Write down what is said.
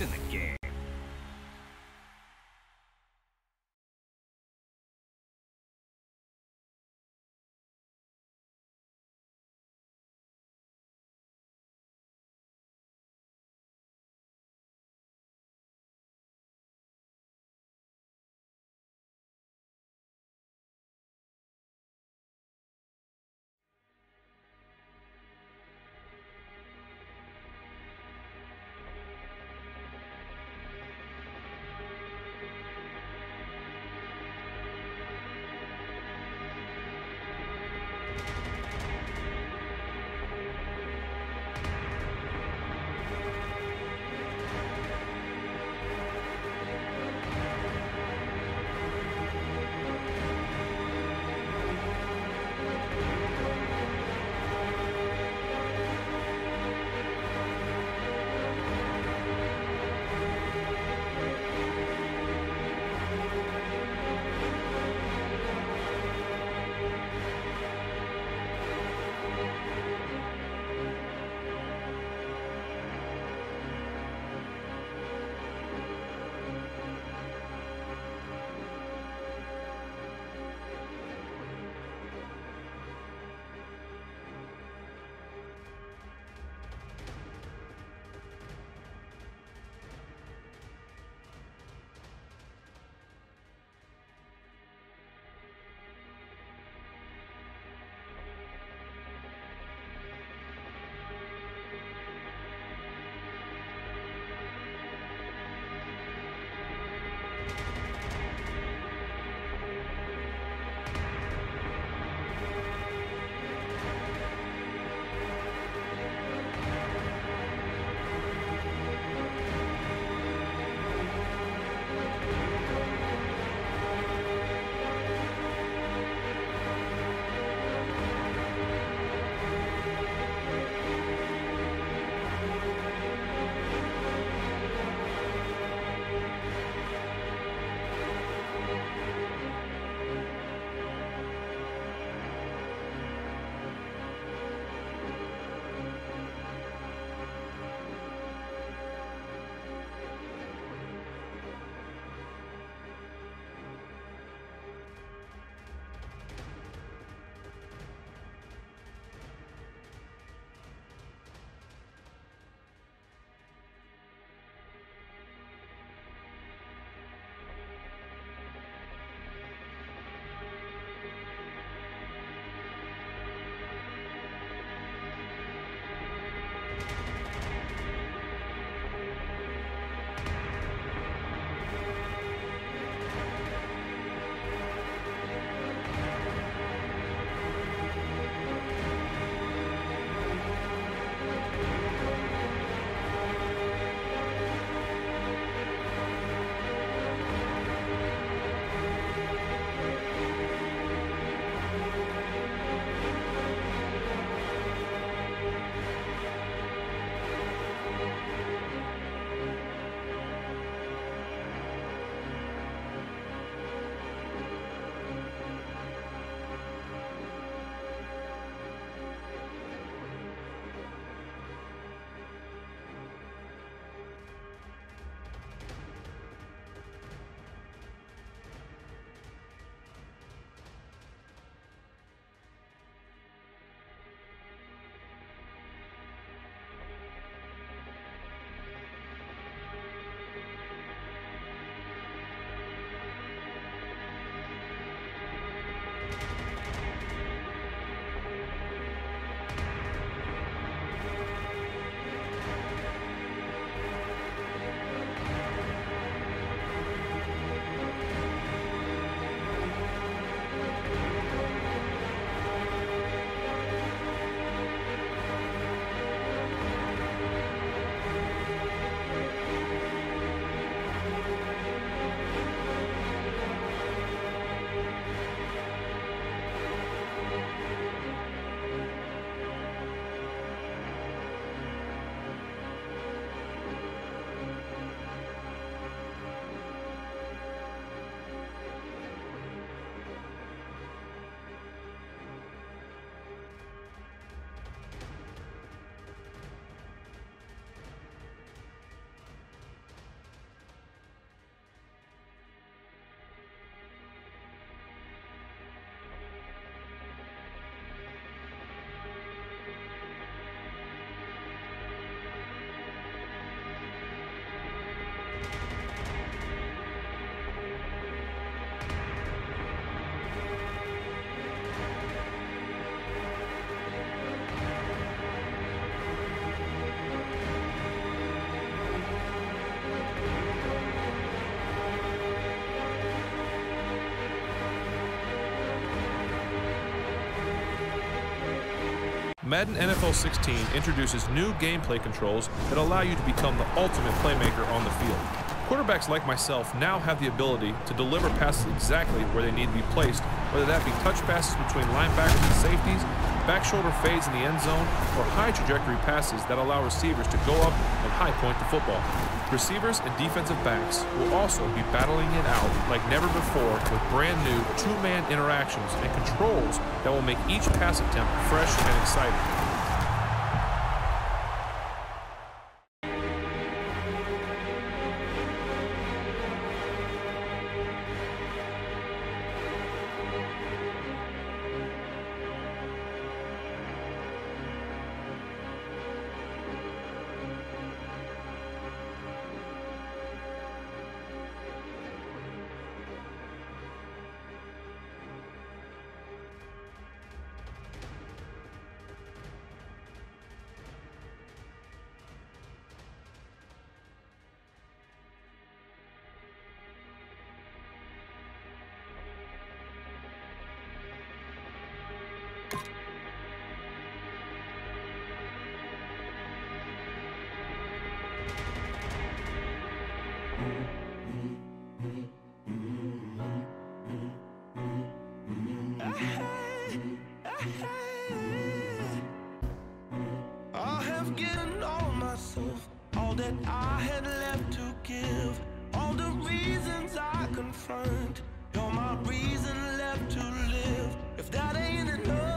in the game. Madden NFL 16 introduces new gameplay controls that allow you to become the ultimate playmaker on the field. Quarterbacks like myself now have the ability to deliver passes exactly where they need to be placed, whether that be touch passes between linebackers and safeties, back shoulder fades in the end zone, or high trajectory passes that allow receivers to go up and high point the football. Receivers and defensive backs will also be battling it out like never before with brand new two-man interactions and controls that will make each pass attempt fresh and exciting. I have given all myself, all that I had left to give, all the reasons I confront. You're my reason left to live. If that ain't enough.